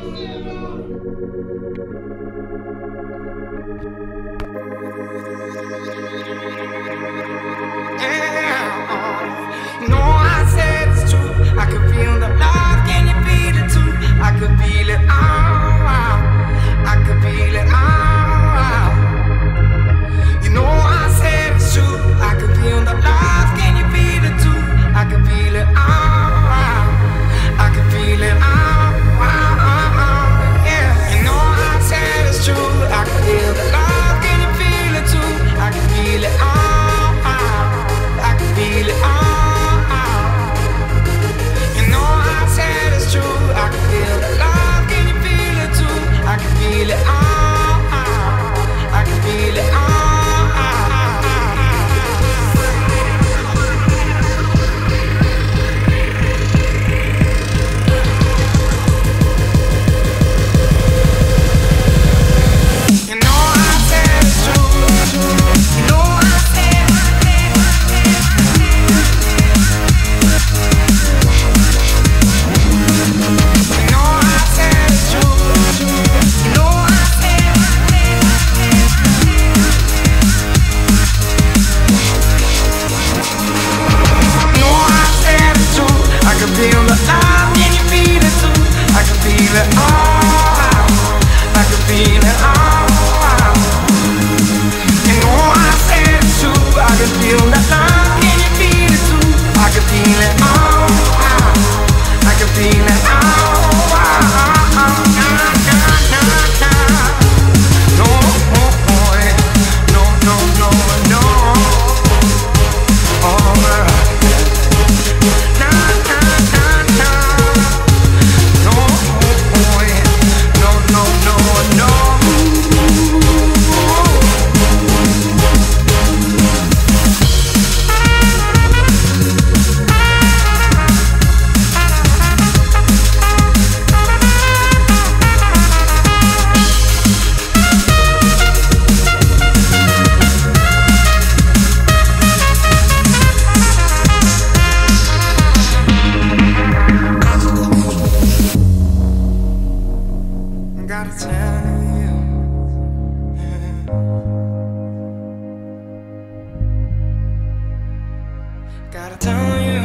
Gotta tell you,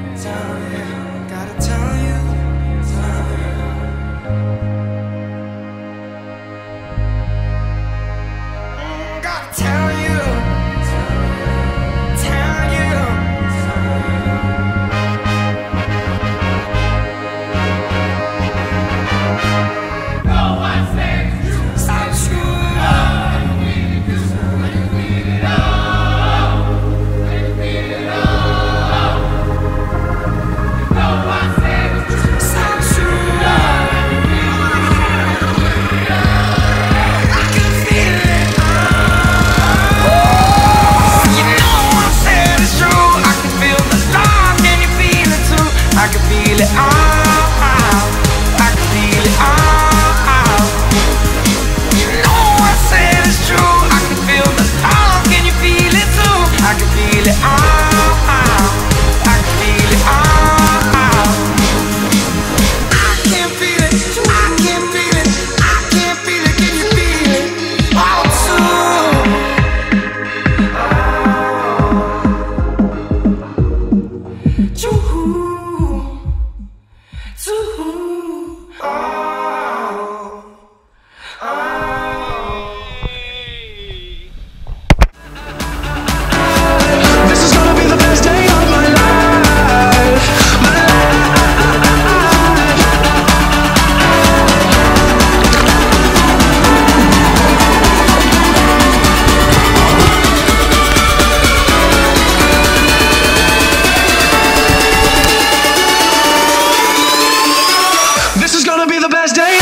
gotta tell you, gotta tell you, tell you. No one says you stop school. I can feel it all, I can feel it all. You know I said it's true. I can feel the love, can you feel it too? I can feel it all, I can feel it all. I can feel it, I can feel it, I can feel it, can you feel it? Oh, too. This is gonna be the best day of my life. This is gonna be the best day